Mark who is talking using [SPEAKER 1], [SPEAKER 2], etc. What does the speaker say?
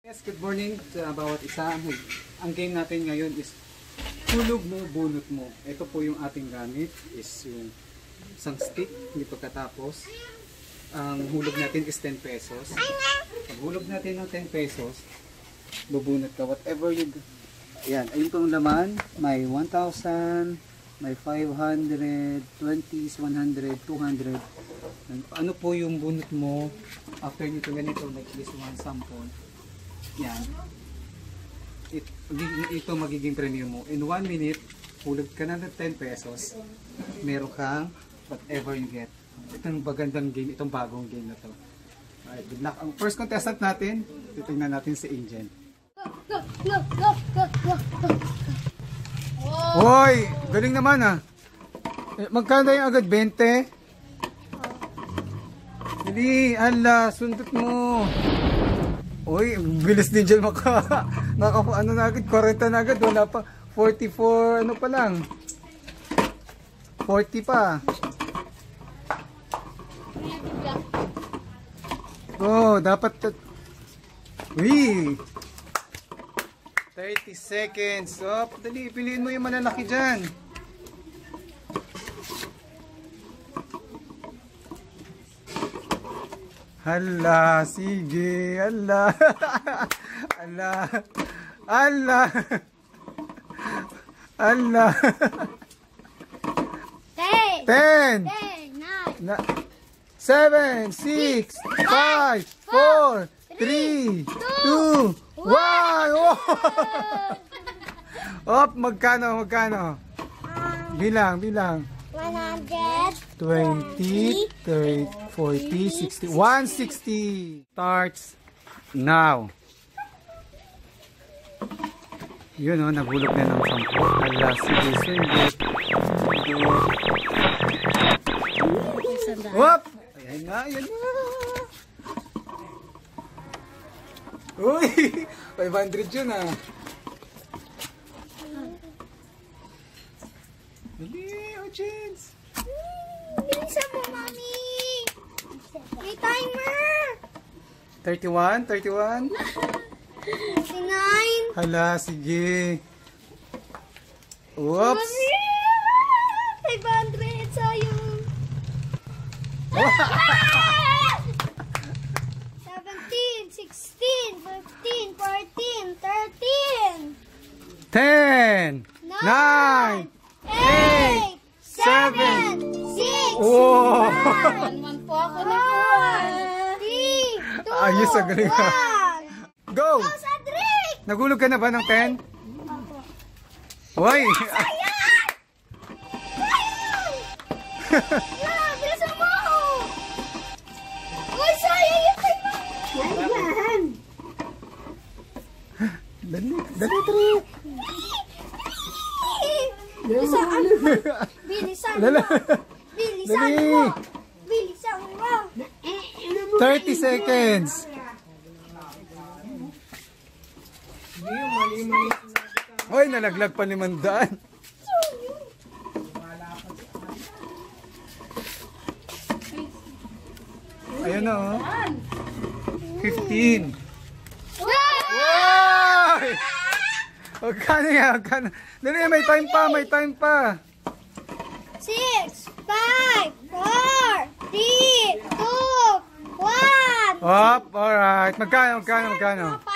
[SPEAKER 1] Yes, good morning sa bawat isa. Ang game natin ngayon is hulog mo, bunot mo. Ito po yung ating gamit is yung isang stick. Hindi pagkatapos, ang hulog natin is 10 pesos. Pag hulog natin ng 10 pesos, bubunot ka. Whatever you... Ayan, ayun pong laman. May 1,000, may 500, 20s, 100, 200. Ano po yung bunot mo after nito ganito, like this one sample. Yan. Ito magiging premium mo. In 1 minute, hulog ka na ng 10 pesos. Meron kang whatever you get. Itong magandang game, itong bagong game na to. Alright, good luck. Ang first contestant natin, titingnan natin si Angel.
[SPEAKER 2] Go, go, go, go, go, go.
[SPEAKER 1] Hoy! Galing naman ah. Magkano yung agad? 20? Dali, ala, sundot mo. Uy, bilis din dyan ano na agad, 40 na agad, wala pa, 44, ano pa lang, 40 pa. Oh, dapat, uy, 30 seconds, oh, dali, piliin mo yung malalaki dyan. Hala, sige, hala, hala, hala, hala. 10, 9, 7, 6, 5, 4, 3, 2, 1. Op, magkano? Bilang.
[SPEAKER 2] 100,
[SPEAKER 1] 20, 30, 40, 60, 160. Starts now. Yun o, naghulog na ng 10. Hala, sige, sundot. Wop! Ayan na. Uy! 500 yun ah. Dali, Ochins!
[SPEAKER 2] bilisan mo, mami. May timer.
[SPEAKER 1] 31?
[SPEAKER 2] 59.
[SPEAKER 1] Hala, sige. Whoops!
[SPEAKER 2] Mami! 500, sayang. 17, 16, 15, 14, 13.
[SPEAKER 1] 10! 9! 8! 7!
[SPEAKER 2] 6!
[SPEAKER 1] Wow!
[SPEAKER 2] 1 po ako na po. 3, 2,
[SPEAKER 1] Ayos, ang galing ka.
[SPEAKER 2] 1.
[SPEAKER 1] Go!
[SPEAKER 2] Go, Cedric!
[SPEAKER 1] Nagulog ka na ba ng 10? Hoy!
[SPEAKER 2] Sayang! Yeah, bilisan mo! Uy, sayang yung timer!
[SPEAKER 1] Dali, Trick!
[SPEAKER 2] Bilisan mo! Bilisan mo! Bilisan
[SPEAKER 1] Dali.
[SPEAKER 2] mo! Bilisan mo!
[SPEAKER 1] 30 seconds! Hoy, nalaglag pa 500. Ayun na oh. 15. Wow! Magkano yan? Dali, may time pa.
[SPEAKER 2] 6, 5, 4, 3, 2, 1.
[SPEAKER 1] Hop, alright. Magkano?
[SPEAKER 2] 5